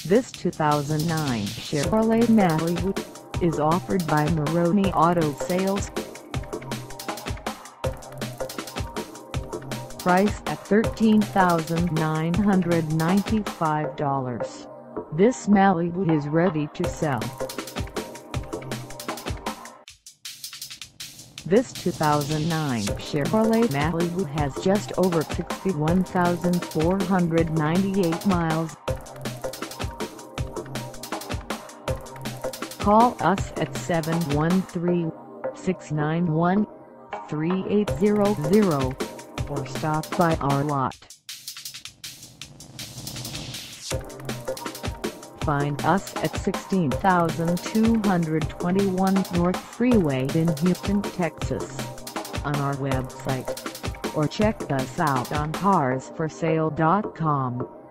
This 2009 Chevrolet Malibu is offered by Maroney Auto Sales. Priced at $13,995, this Malibu is ready to sell. This 2009 Chevrolet Malibu has just over 61,498 miles. Call us at 713-691-3800 or stop by our lot. Find us at 16,221 North Freeway in Houston, Texas, on our website, or check us out on carsforsale.com.